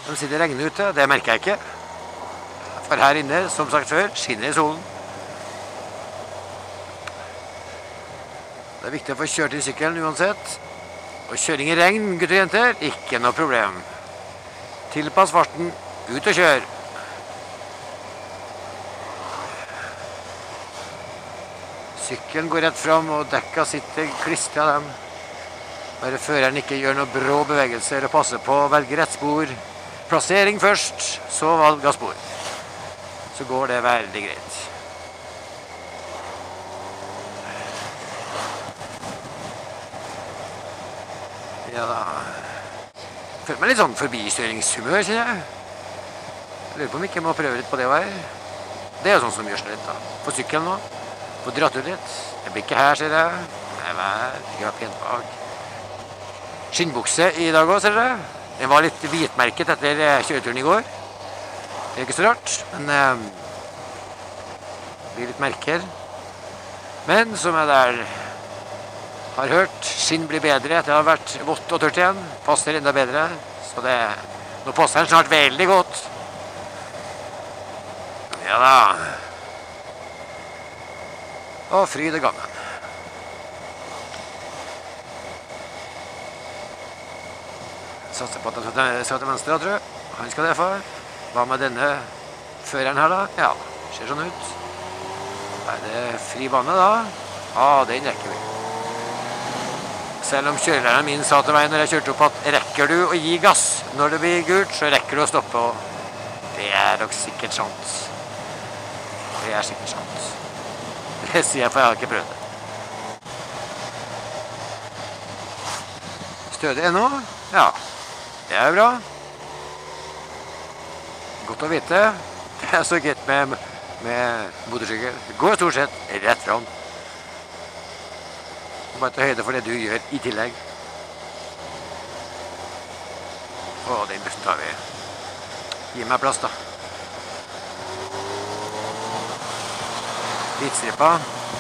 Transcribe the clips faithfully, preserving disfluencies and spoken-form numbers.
De sitter regnet ute, det merker jeg ikke. For her inne, som sagt før, skinner i solen. Det er viktig å få kjørt inn sykkelen uansett. Og kjøring i regn, gutter og jenter, ikke noe problem. Tilpass farten, ut og kjør. Sykkelen går rett fram, og dekka sitter klistret av dem. Bare føreren ikke gjør noe brå bevegelser og passer på å velge rett spor. Plassering først, så valg av spor. Så går det veldig greit. Ja da. Jeg føler meg litt sånn forbistøringshumør, kjenner jeg. Jeg lurer på om jeg ikke må prøve litt på det her. Det er jo sånn som gjør seg litt da. På sykkelen nå. På dratt ut litt. Jeg blir ikke her, ser jeg. Nei, vel, jeg var pent bak. Skinnbukse i dag også, ser dere. Den var litt hvitmerket etter kjøreturen i går. Det er ikke så rart, men eh, det blir litt merker. Men som jeg der har hørt, skinn blir bedre etter å ha vært vått og tørt igjen. Passer enda bedre, så det, nå passer den snart veldig godt. Ja da. Og fryd og gammen. Satser på at han skal til venstre, tror jeg. Han skal det for. Hva med denne føreren her da? Ja, ser sånn ut. Er det fri bane da? Ja, den rekker vi. Selv om kjørelæreren min sa til meg når jeg kjørte opp at rekker du å gi gass når det blir gult, så rekker du å stoppe. Og det er nok sikkert sant. Det er sikkert sant. Det sier jeg, for jeg har ikke prøvd det. Stødig ennå? Ja, det er bra. Godt å vite. Det er så greit med, med motorsykkel. Det går stort sett rett fram. Bare ta høyde for det du gjør i tillegg. Å, den bussen tar vi. Gi meg plass da. Hvitstripa.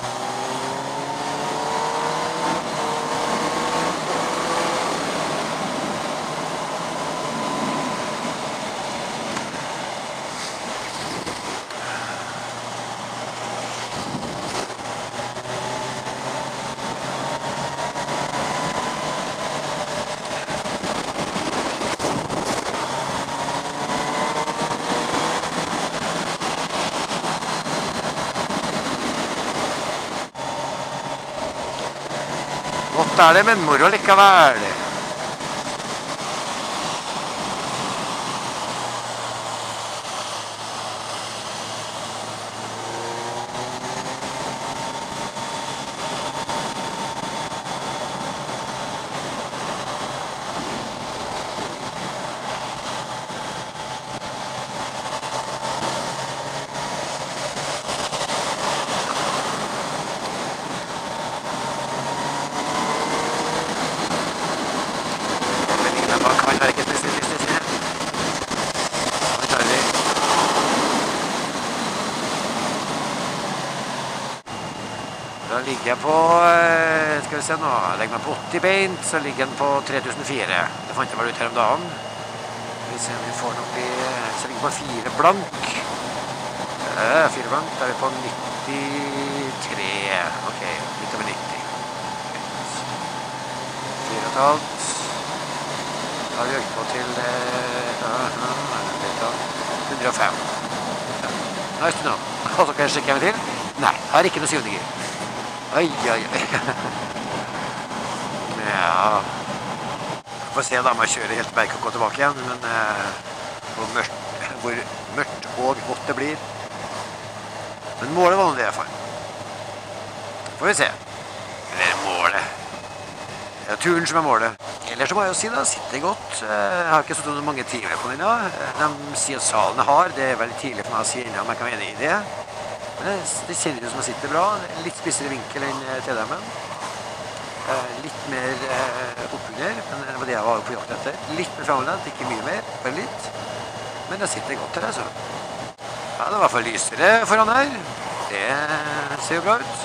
Godt er det, men moro likevel. Da ligger jeg på, skal vi se nå, jeg legger meg på åtti beint, så ligger den på tre tusen fire. Det fant jeg bare ut her om dagen. Skal vi se om vi får den opp i, så ligger jeg på fire blank. Ja, fire blank, da er vi på nittitre. Ok, litt over nitti. Fire og et halvt. Da har vi økt på til hundre og fem. Nice to know. Og så kan jeg sjekke en til. Nei, jeg har ikke noe syvende gir. Oi, oi, oi. Ja. Får se da om jeg kjører helt berg og gå tilbake igjen, men eh, hvor, mørkt, hvor mørkt og godt det blir. Men målet var det i hvert fall. Får vi se. Eller målet. Det er turen som er målet. Ellers så må jeg jo si da, sitter godt. Jeg har ikke sittet mange timer på den da. De sier at salen er hard. Det er veldig tidlig for meg å si enda om jeg kan være enig i det. Men det, det kjenner ut som jeg sitter bra. Litt spissere vinkel enn T D M-en. Litt mer eh, oppunder, men det var det jeg var på jakt etter. Litt mer fremoverlent, ikke mye mer, bare litt. Men jeg sitter godt her, altså. Ja, det er i hvert fall lysere foran her. Det ser jo bra ut.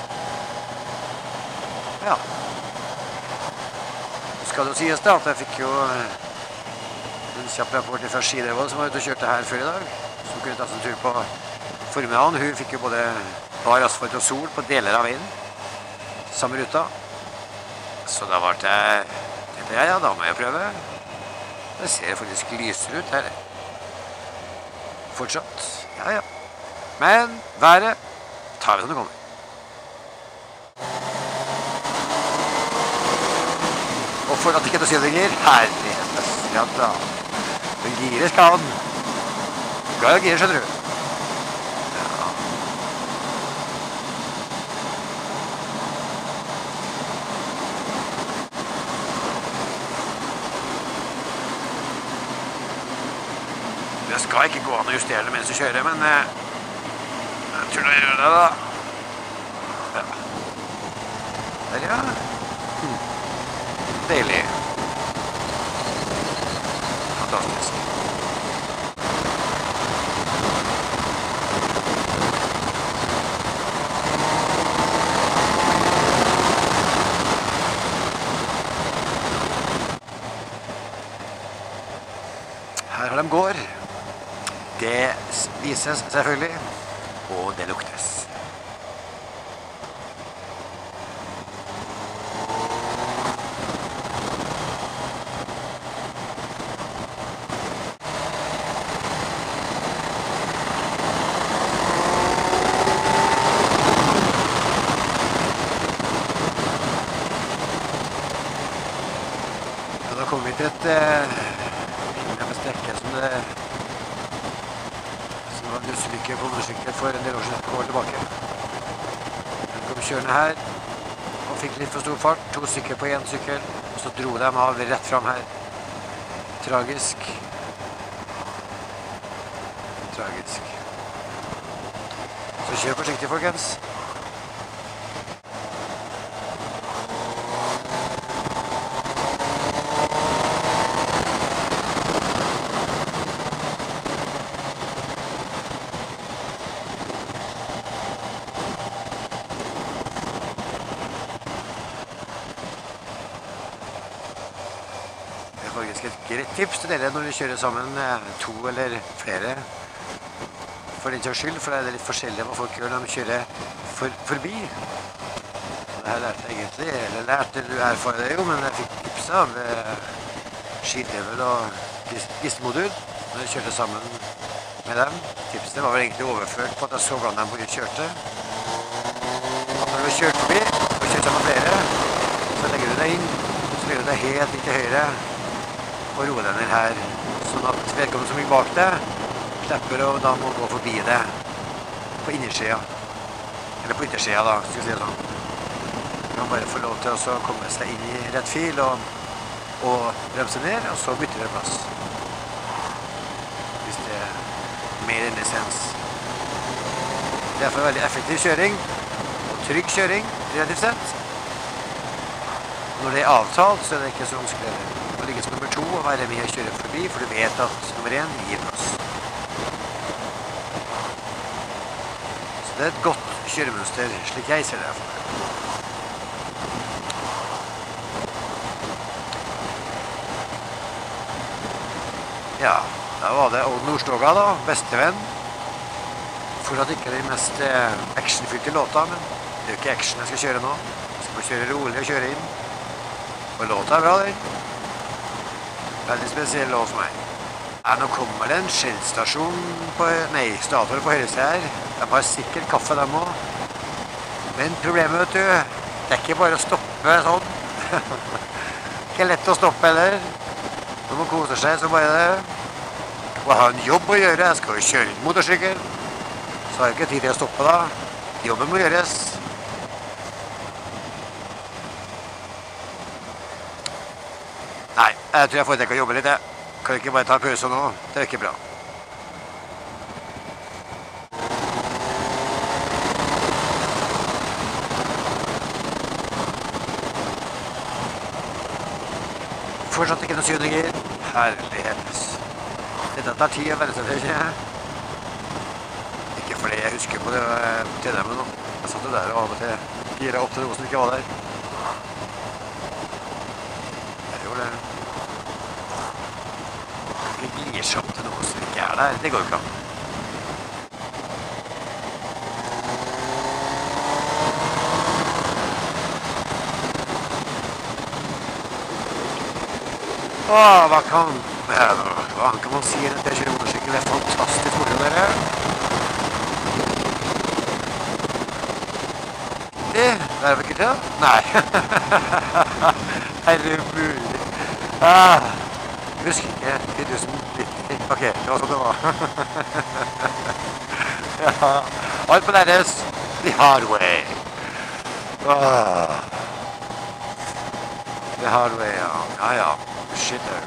Ja. Så skal det jo sies da, at jeg fikk jo En kjapp rapport fra Skidevold som var ute og kjørte her før i dag. Som kunne ta en tur på formiddagen. Hun fikk jo både bar asfalt og sol på deler av veien. Samme ruta. Så da var det, tenkte jeg, ja, da må jeg prøve. Det ser faktisk lysere ut her. Fortsatt. Ja, ja. Men været tar vi som det kommer. Og for at det ikke er noe sydinger, herlighet, ja da. Men gire skal han. Glad i gire, skjønner du. Ja. Det skal ikke gå an å justere det mens du kjører, men eh, jeg tror jeg gjør det da. Ja. Der, ja. Hm. Deilig. Fantastisk. Her har de gård. Det vises selvfølgelig, og det luktes. Da kommer vi til et uh, strekke som det som var en dødsulykke på motorsykkel for en del år siden, år tilbake. Den kom kjørende her og fikk litt for stor fart, to stykker på en sykkel, og så dro de av rett fram her. Tragisk. Tragisk. Så kjør forsiktig, folkens. Faktisk et greit tips til dere når vi kjører sammen to eller flere for den saks skyld, for det er litt forskjellig hva folk gjør når de kjører for, forbi. Det her lærte jeg egentlig, eller lærte du erfare det jo, men jeg fikk tips av Skidevold og Gistemodul når jeg kjørte sammen med dem. Tipsene var vel egentlig overført på at jeg så hvordan de både kjørte. Og når du har kjørt forbi og kjørt sammen med flere, så legger du deg inn, så legger du deg helt inn til høyre og roe deg ned her, sånn at vedkommende som ligger bak deg slipper og da må gå forbi det på innersida, eller på yttersida da, skal jeg si det sånn. Du kan bare få lov til å komme seg inn i rett fil og, og bremse ned, og så bytter det plass. Hvis det er mer enn essens. Det er derfor veldig effektiv kjøring, og trygg kjøring, relativt sett. Når det er avtalt, så er det ikke så vanskelig. Å ligge som nummer to og være med å kjøre forbi, for du vet at nummer én gir plass. Så det er et godt kjøremønster, slik jeg ser det. Ja, da var det Odd Nordstoga da, bestevenn. Fortsatt ikke den mest actionfylte låta, men det er jo ikke action jeg skal kjøre nå. Jeg skal bare kjøre rolig og kjøre inn. Og låta er bra, den. Veldig spesiell låt for meg. Ja, nå kommer det en Shell-stasjon på, nei, Statoil på høyre seg her. De har sikkert kaffe dem også. Men problemet, vet du, det er ikke bare å stoppe sånn. Ikke lett å stoppe heller. Når man koser seg, så bare det. Og jeg har en jobb å gjøre, jeg skal jo kjøre inn motorsykkel. Så har jeg ikke tid til å stoppe da. Jobben må gjøres. Nei, jeg tror jeg foretrekker å jobbe litt, jeg. Kan ikke bare ta pause nå, det er ikke bra. Fortsatt ikke noen syninger. Herlighet. Dette tar tid å være seg til, ikke? Ikke fordi jeg husker på det til dem nå. Jeg satt jo der og av og til gira opp til noe som ikke var der. Jeg gjorde det. eierskap til noe som ikke er der. Det går jo ikke an. Åh, hva kan, hva kan man si at jeg kjører motorsykkel? Det er fantastisk moro, dere. Det, det er vel ikke det? Nei. Er det mulig? Ah, jeg husker ikke. ti tusen nitti. Ok, det var sånn det var. Ja, alt på deres. The hard way. Ah. The hard way, ja. Ja, ja. Shit her.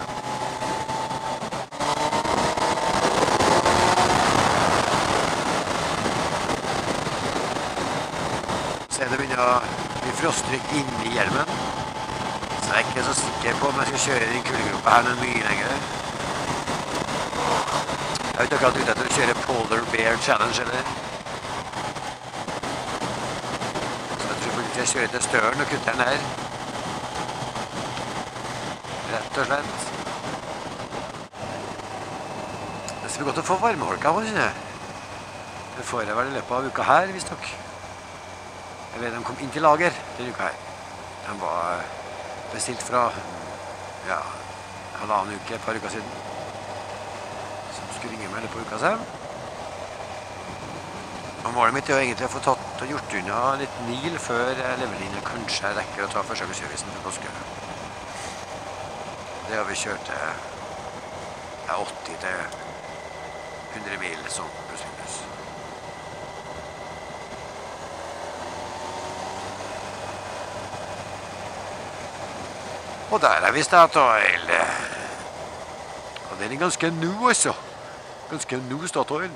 Så er det begynner å bli frosttrykk inni hjelmen. Så jeg er ikke så sikker på om jeg skal kjøre den kulegruppa her noe mye lenger. Jeg vet ikke akkurat ute etter å kjøre Polar Bear Challenge, eller? Så jeg tror faktisk jeg kjører til Støren og kutter den her. Rett og slett. Det skal bli godt å få varmeholka på, synes jeg. Det får jeg vel i løpet av uka her, hvis dere. Jeg vet de kom inn til lager denne uka her. De var bestilt fra, ja, halvannen uke, et par uker siden. Som skulle ringe meg på uka siden. Og målet mitt er jo egentlig å få tatt og gjort unna litt mil før jeg lever inn og kanskje jeg rekker å ta forsøksservicen til påske. Det har vi kjørt til ja, åtti til hundre mil som pluss. Og der er vi Statoil. Og den er ganske nu også. Ganske nu Statoil.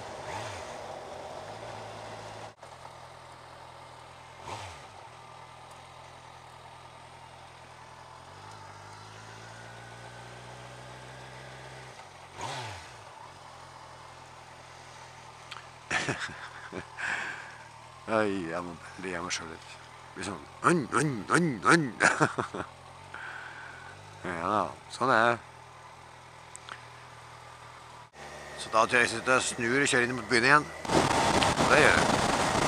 Oi, jeg må le meg selv litt. Det blir sånn, ønn, ønn, ønn, ønn. Ja da, sånn er det. Så da tror jeg jeg sitter og snur og kjører inn mot byen igjen. Og det gjør jeg.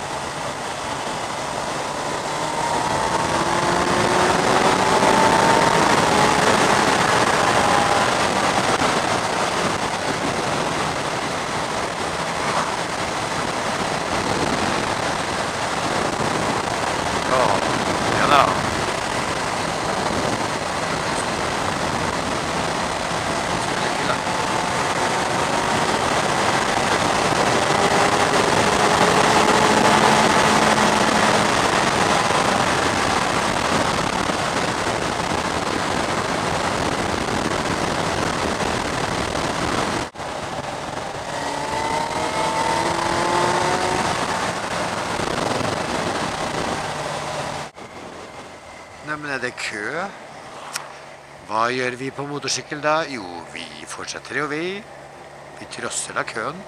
Men er det kø? Hva gjør vi på motorsykkel da? Jo, vi fortsetter jo vi. Vi trosser da køen.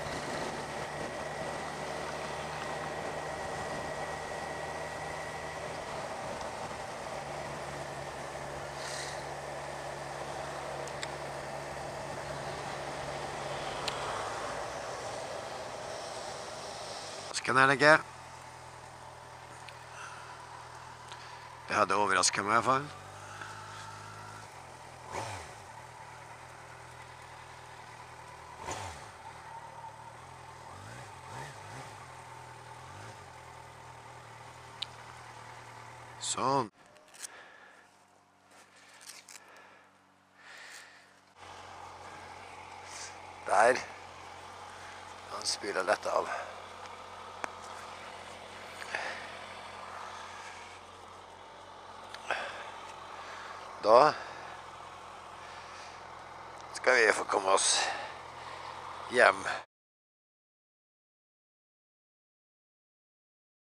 Skal jeg legge? Det hadde overrasket meg i hvert fall. Sånn. Der. Han spyler lett av. Da skal vi få komme oss hjem.